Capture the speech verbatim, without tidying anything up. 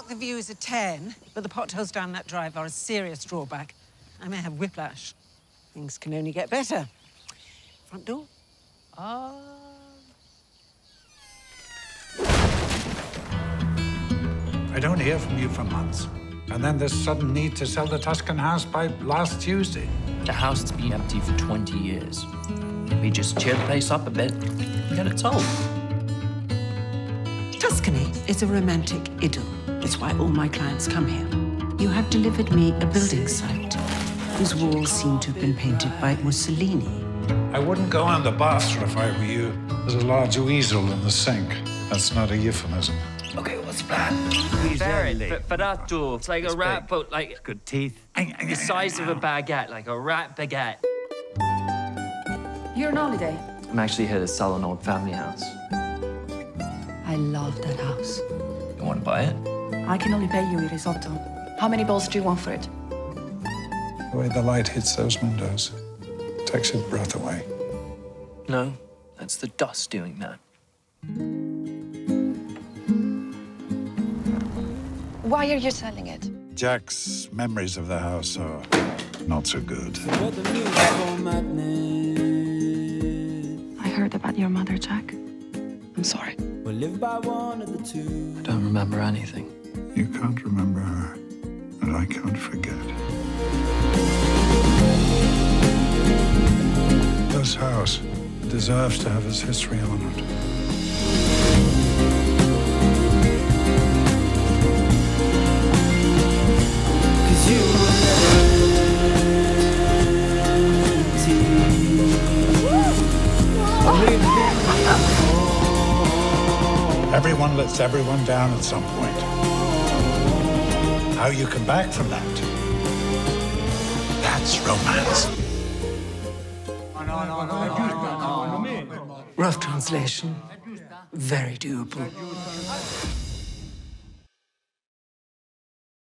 the view is a ten, but the potholes down that drive are a serious drawback. I may have whiplash. Things can only get better. Front door? Ah. I don't hear from you for months. And then this sudden need to sell the Tuscan house by last Tuesday. The house has been empty for twenty years. We just cheer the place up a bit, get it sold. Tuscany is a romantic idyll. It's why all my clients come here. You have delivered me a building site whose walls seem to have been painted by Mussolini. I wouldn't go on the bathroom if I were you. There's a large weasel in the sink. That's not a euphemism. Okay, what's the plan? Ferrato. It's like a rat, but like good teeth. The size of a baguette, like a rat baguette. You're on holiday? I'm actually here to sell an old family house. I love that house. You want to buy it? I can only pay you a risotto. How many bowls do you want for it? The way the light hits those windows takes your breath away. No, that's the dust doing that. Why are you selling it? Jack's memories of the house are not so good. I heard about your mother, Jack. I'm sorry. I don't remember anything. You can't remember her, and I can't forget. This house deserves to have its history on it. Everyone lets everyone down at some point. How you come back from that, that's romance. Rough translation. Very doable.